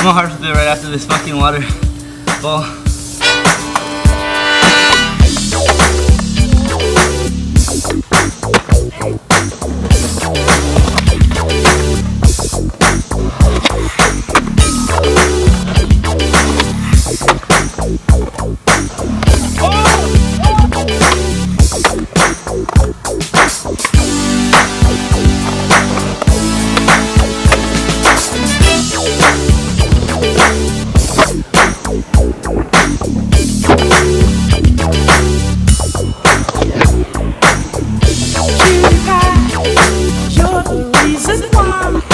my heart's beat right after this fucking water ball. You're the reason why